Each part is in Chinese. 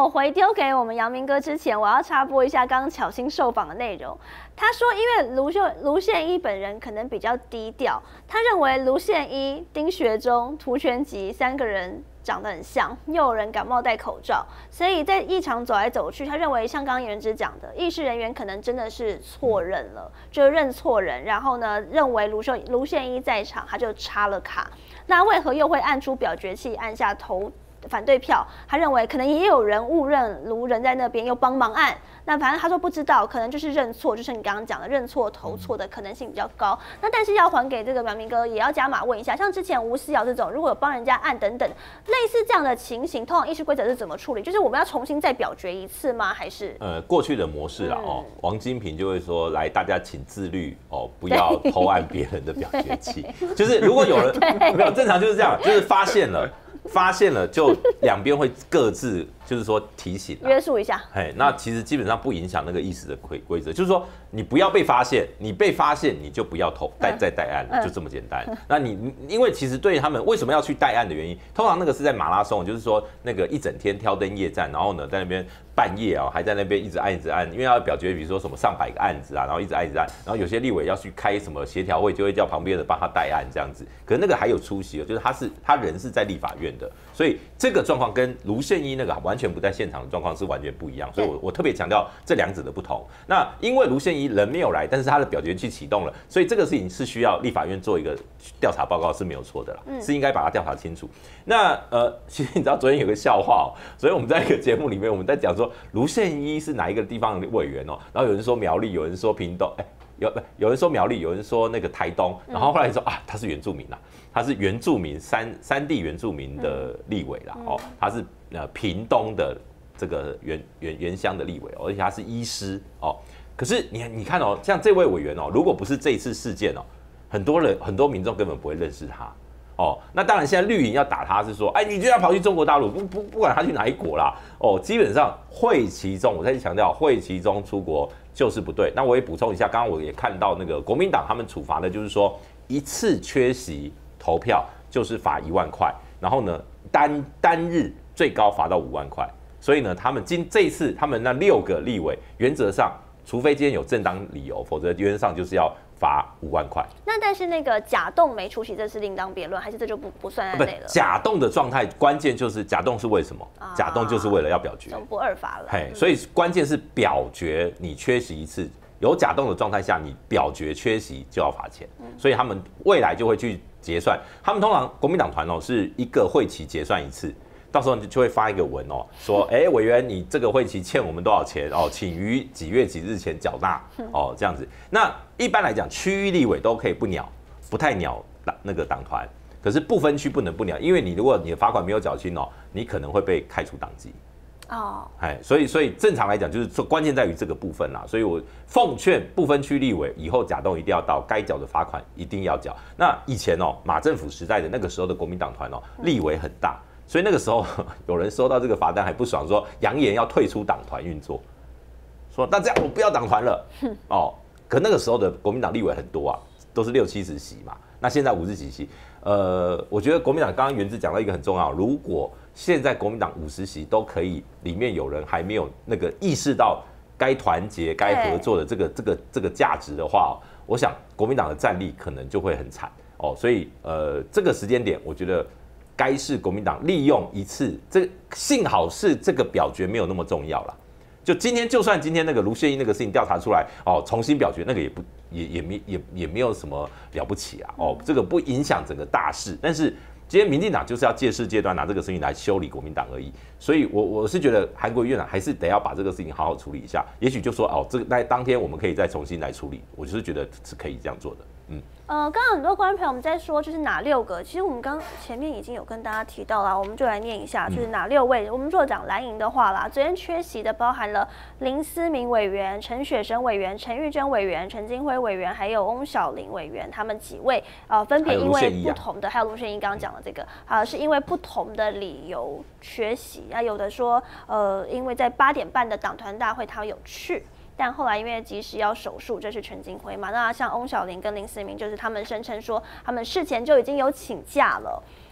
我回丢给我们阳明哥之前，我要插播一下刚刚巧心受访的内容。他说，因为卢宪一本人可能比较低调，他认为卢宪一、丁学忠、涂全吉3个人长得很像，又有人感冒戴口罩，所以在议场走来走去，他认为像刚刚颜之讲的，议事人员可能真的是错认了，就认错人，然后呢，认为卢宪一在场，他就插了卡。那为何又会按出表决器，按下投反对票？他认为可能也有人误认卢人在那边，又帮忙按。那反正他说不知道，可能就是认错，就是你刚刚讲的认错投错的可能性比较高。那但是要还给这个苗明哥，也要加码问一下，像之前吴思瑶这种，如果有帮人家按等等类似这样的情形，通常议事规则是怎么处理？就是我们要重新再表决一次吗？还是过去的模式啦王金平就会说，来大家请自律不要偷按别人的表决器。就是如果有人没有正常就是这样，就是发现了就两边会各自就是说提醒约束一下。 那其实基本上不影响那个议事的规则，就是说你不要被发现，你被发现你就不要再代案了，就这么简单。那你因为其实对他们为什么要去代案的原因，通常那个是在马拉松，就是说那个一整天挑灯夜战，然后呢在那边半夜还在那边一直按，因为要表决，比如说什么上百个案子啊，然后一直按，然后有些立委要去开什么协调会，就会叫旁边的帮他代案这样子。可是那个还有出席，就是他人是在立法院的，所以这个状况跟卢宪一那个完全不在现场的状况是完全不一样。所以我特别强调这两者的不同。那因为卢宪一人没有来，但是他的表决器启动了，所以这个事情是需要立法院做一个调查报告是没有错的啦，是应该把它调查清楚。那其实你知道昨天有个笑话所以我们在一个节目里面我们在讲说卢宪一是哪一个地方的委员然后有人说苗栗，有人说屏东，有人说苗栗，有人说那个台东，然后后来说他是原住民啦，他是原住民三地原住民的立委啦他是屏东的这个原乡的立委而且他是医师可是你看像这位委员如果不是这一次事件很多民众根本不会认识他那当然现在绿营要打他是说，你就要跑去中国大陆，不管他去哪一国啦基本上会期中，我再强调会期中出国就是不对。那我也补充一下，刚刚我也看到那个国民党他们处罚的就是说一次缺席投票就是罚1万块，然后呢单日最高罚到5万块。所以呢，他们这一次他们那6个立委，原则上除非今天有正当理由，否则原则上就是要罚5万块。 那但是那个假动没出席，这是另当别论，还是这就不算在内了？ 假动的状态，关键就是假动是为什么？假动就是为了要表决， 不二罚了。 所以关键是表决，你缺席一次，有假动的状态下，你表决缺席就要罚钱。所以他们未来就会去结算，他们通常国民党团是一个会期结算一次。到时候就会发一个文说委员你这个会期欠我们多少钱请于几月几日前缴纳这样子。那一般来讲，区域立委都可以不太鸟那个党团，可是不分区不能不鸟，因为如果你的罚款没有缴清你可能会被开除党籍。所以正常来讲，就是关键在于这个部分啦。所以我奉劝不分区立委以后假动一定要到，该缴的罚款一定要缴。那以前马政府时代的那个时候的国民党团立委很大。所以那个时候有人收到这个罚单还不爽，说扬言要退出党团运作，说那这样我不要党团了可那个时候的国民党立委很多都是60-70席嘛，那现在50几席。我觉得国民党刚刚元智讲到一个很重要，如果现在国民党50席都可以，里面有人还没有那个意识到该团结、该合作的这个价值的话，我想国民党的战力可能就会很惨所以这个时间点，我觉得。该是国民党利用一次，幸好是这个表决没有那么重要了。就算今天那个卢宪一那个事情调查出来重新表决，那个也没有什么了不起这个不影响整个大事。但是今天民进党就是要借势阶段拿这个事情来修理国民党而已。所以我是觉得韩国瑜院长还是得要把这个事情好好处理一下。也许就说这个当天我们可以再重新来处理，我就是觉得是可以这样做的。 刚刚很多观众朋友们在说，就是哪6个？其实我们刚前面已经有跟大家提到了，我们就来念一下，就是哪6位。我们如果讲蓝营的话啦，昨天缺席的包含了林思明委员、陈雪生委员、陈玉珍委员、陈金辉委员，还有翁小玲委员，他们几位分别因为不同的，还有卢宪一刚刚讲的这个是因为不同的理由缺席。有的说因为在8点半的党团大会他有去。但后来因为及时要手术，这是陈金辉嘛？那像翁小玲跟林思明，就是他们声称说他们事前就已经有请假了。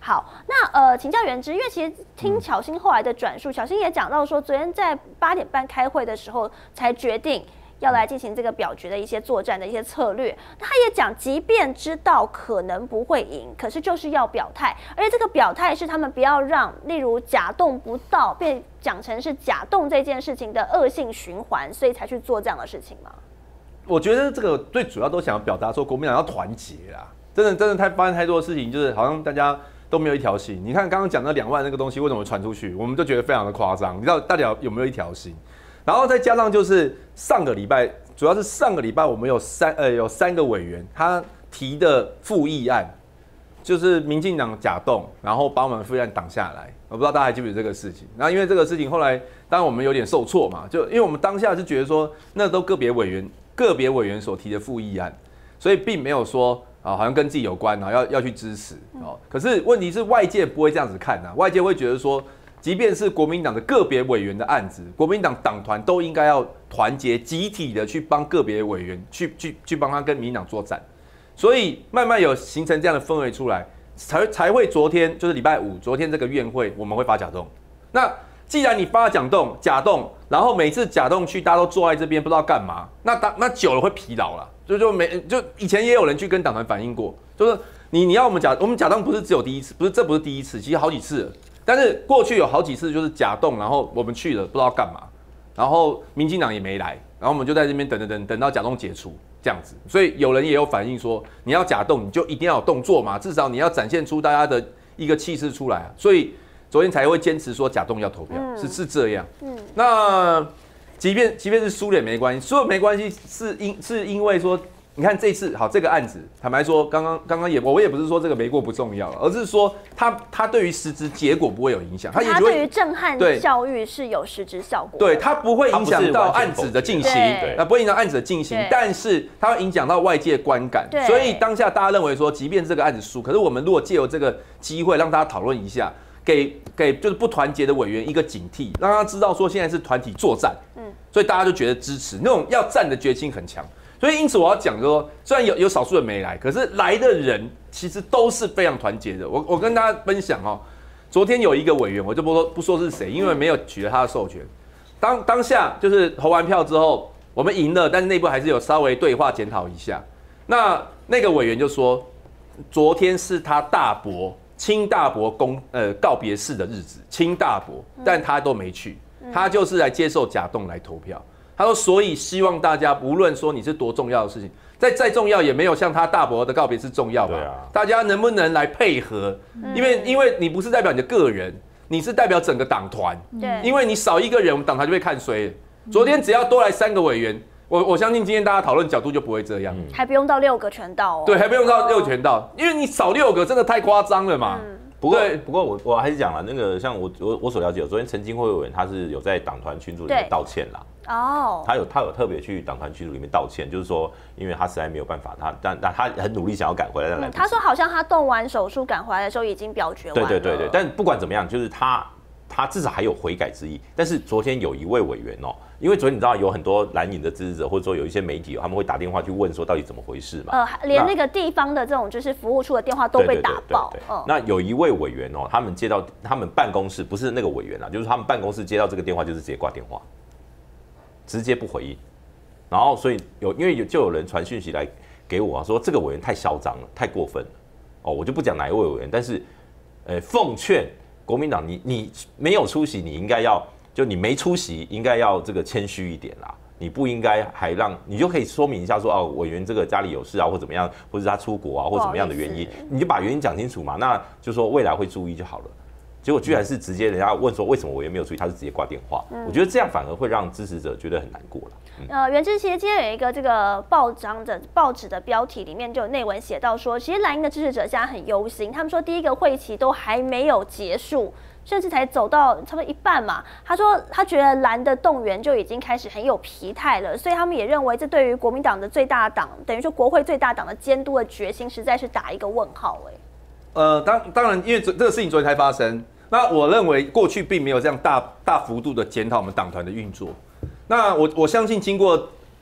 好，那请教元之，因为其实听巧芯后来的转述，巧芯也讲到说，昨天在8点半开会的时候才决定要来进行这个表决的一些作战的一些策略。他也讲，即便知道可能不会赢，可是就是要表态，而且这个表态是他们不要让，例如假动不到被讲成是假动这件事情的恶性循环，所以才去做这样的事情吗？ 我觉得这个最主要都想要表达说，国民党要团结啦。真的发生太多的事情，就是好像大家都没有一条心。你看刚刚讲那2万那个东西为什么传出去，我们就觉得非常的夸张。你知道大家有没有一条心？然后再加上就是上个礼拜，主要是上个礼拜我们有3个委员他提的复议案，就是民进党假动，然后把我们复议案挡下来。我不知道大家还记不记得这个事情？然后因为这个事情后来当然我们有点受挫嘛，就因为我们当下是觉得说那都个别委员所提的复议案，所以并没有说好像跟自己有关，然后要去支持哦。可是问题是外界不会这样子看啊，外界会觉得说，即便是国民党的个别委员的案子，国民党党团都应该要团结集体的去帮个别委员去帮他跟民进党作战，所以慢慢有形成这样的氛围出来，才会昨天就是礼拜5，昨天这个院会我们会发假动。那既然你发假动，然后每次假动去，大家都坐在这边不知道干嘛，那久了会疲劳了。就以前也有人去跟党团反映过，就是你要我们假动不是只有第一次，这不是第一次，其实好几次了。但是过去有好几次就是假动，然后我们去了不知道干嘛，然后民进党也没来，然后我们就在这边等到假动解除这样子。所以有人也有反映说，你要假动你就一定要有动作嘛，至少你要展现出大家的一个气势出来啊。所以昨天才会坚持说假动要投票，是这样。那即便是输了也没关系，输了没关系，是因为说，你看这次好这个案子，坦白说，刚刚我也不是说这个没过不重要，而是说它对于实质结果不会有影响， 它对于震撼教育是有实质效果的， 对，它不会影响到案子的进行，不会影响案子的进行，但是它会影响到外界观感，所以当下大家认为说，即便这个案子输，可是我们如果借由这个机会让大家讨论一下。给就是不团结的委员一个警惕，让他知道说现在是团体作战，所以大家就觉得支持，那种要战的决心很强。所以因此我要讲说，虽然有少数人没来，可是来的人其实都是非常团结的。我跟大家分享哦，昨天有一个委员，我就不说是谁，因为没有取得他的授权。当下就是投完票之后，我们赢了，但是内部还是有稍微对话检讨一下。那个委员就说，昨天是他亲大伯告别式的日子，亲大伯，但他都没去，他就是来接受假动来投票。他说，所以希望大家无论说你是多重要的事情，再重要也没有像他大伯的告别式重要吧？大家能不能来配合？因为你不是代表你的个人，你是代表整个党团。因为你少一个人，我们党团就被看衰了。昨天只要多来3个委员。我相信今天大家讨论角度就不会这样， 还不用到6个全到哦。 对，还不用到6个全到，因为你少6个真的太夸张了嘛。 不过我还是讲了，那个像我所了解，昨天陈金辉委员他是有在党团群组里面道歉啦。哦，他有特别去党团群组里面道歉，就是说，因为他实在没有办法，但他很努力想要赶回来，但来不及。 他说好像他动完手术赶回来的时候已经表决完了。 对，但不管怎么样，就是他至少还有悔改之意。但是昨天有一位委员哦。因为昨天你知道有很多蓝营的支持者，或者说有一些媒体，他们会打电话去问说到底怎么回事嘛？ 连那个地方的这种就是服务处的电话都被打爆。 那有一位委员哦，他们接到他们办公室，不是那个委员啦，就是他们办公室接到这个电话，就是直接挂电话，直接不回应。然后所以因为就有人传讯息来给我说这个委员太嚣张了，太过分了。哦，我就不讲哪一位委员，但是奉劝国民党，你没有出席，你应该要。就你没出席，应该要这个谦虚一点啦。你不应该还你就可以说明一下说哦，委员这个家里有事啊，或怎么样，或者他出国啊，或怎么样的原因，你就把原因讲清楚嘛。那就说未来会注意就好了。结果居然是直接人家问说为什么委员没有注意，他是直接挂电话。我觉得这样反而会让支持者觉得很难过了。 元之其实今天有一个这个报纸的标题里面就有内文写到说，其实蓝营的支持者现在很忧心，他们说第一个会期都还没有结束。甚至才走到差不多一半嘛，他说他觉得蓝的动员就已经开始很有疲态了，所以他们也认为这对于国民党的最大党，等于说国会最大党的监督的决心，实在是打一个问号当然，因为这个事情昨天才发生，那我认为过去并没有这样大幅度的检讨我们党团的运作。那我相信经过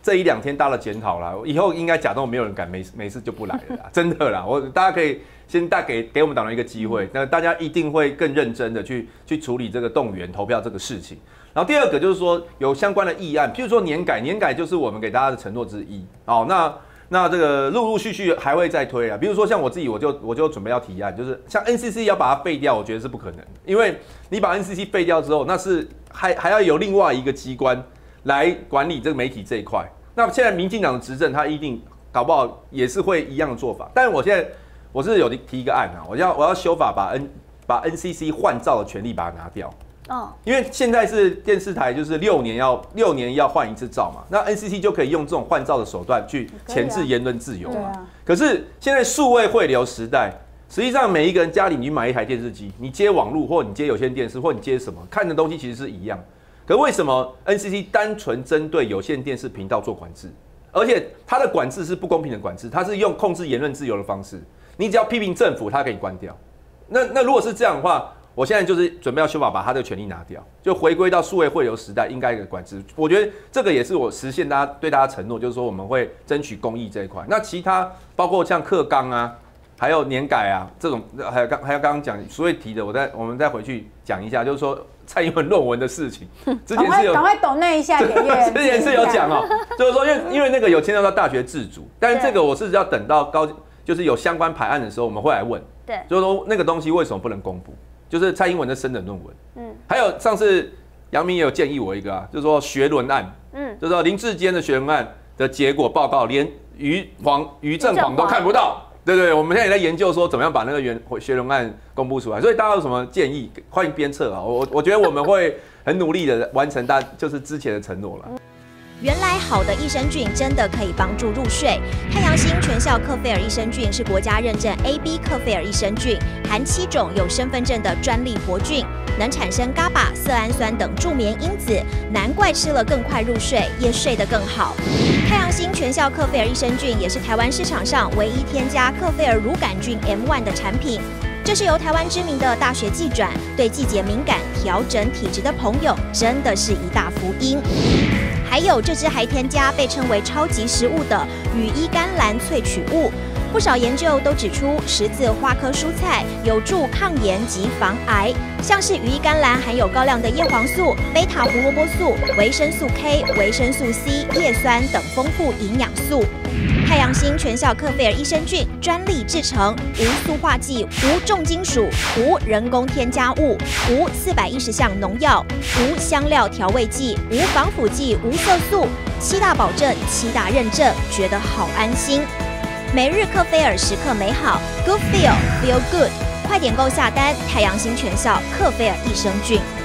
这1-2天大家的检讨啦，以后应该假装没有人敢没事就不来了啦，真的啦，大家可以先给我们党员一个机会，那大家一定会更认真的去处理这个动员投票这个事情。然后第二个就是说有相关的议案，譬如说年改就是我们给大家的承诺之一。好，那这个陆续还会再推啊，比如说像我自己，我就准备要提案，就是像 NCC 要把它废掉，我觉得是不可能，因为你把 NCC 废掉之后，那是还要有另外一个机关来管理这个媒体这一块。那现在民进党的执政，他一定搞不好也是会一样的做法。但是我是有提一个案啊，我要修法把 NCC 换照的权利把它拿掉。因为现在是电视台，就是6年要换一次照嘛，那 NCC 就可以用这种换照的手段去钳制言论自由嘛。可是现在数位汇流时代，实际上每一个人家里你买一台电视机，你接网路或你接有线电视或你接什么看的东西其实是一样。可为什么 NCC 单纯针对有线电视频道做管制，而且它的管制是不公平的管制，它是用控制言论自由的方式，你只要批评政府，它可以关掉。那如果是这样的话，我现在就是准备要修法，把他的权利拿掉，就回归到数位汇流时代应该的管制。我觉得这个也是我实现对大家承诺，就是说我们会争取公益这一块。那其他包括像课纲啊，还有年改啊这种，还有刚刚讲所谓提的，我们再回去讲一下，就是说蔡英文论文的事情，之前是有赶快抖内一下给叶之前是有讲哦，就是说因为那个有牵涉到大学自主，但是这个我是要等到就是有相关排案的时候，我们会来问，对，就是说那个东西为什么不能公布？就是蔡英文的升等论文，还有上次杨明也有建议我一个就是说学伦案，就是说林志坚的学伦案的结果报告连于正煌都看不到，对，我们现在也在研究说怎么样把那个学伦案公布出来，所以大家有什么建议，欢迎鞭策啊！我觉得我们会很努力的完成就是之前的承诺了。 原来好的益生菌真的可以帮助入睡。太阳星全效克菲尔益生菌是国家认证 AB 克菲尔益生菌，含7种有身份证的专利活菌，能产生伽巴、色氨酸等助眠因子，难怪吃了更快入睡，也睡得更好。太阳星全效克菲尔益生菌也是台湾市场上唯一添加克菲尔乳杆菌 M1 的产品。这是由台湾知名的大学季转，对季节敏感、调整体质的朋友，真的是一大福音。还有这支还添加被称为超级食物的羽衣甘蓝萃取物，不少研究都指出十字花科蔬菜有助抗炎及防癌，像是羽衣甘蓝含有高量的叶黄素、贝塔胡萝卜素、维生素 K、维生素 C、叶酸等丰富营养素。太阳星全效克菲尔益生菌专利制成，无塑化剂、无重金属、无人工添加物、无410项农药、无香料调味剂、无防腐剂、无色素，7大保证、7大认证，觉得好安心。每日克菲尔时刻美好 ，Good Feel Feel Good， 快点购下单！太阳星全效克菲尔益生菌。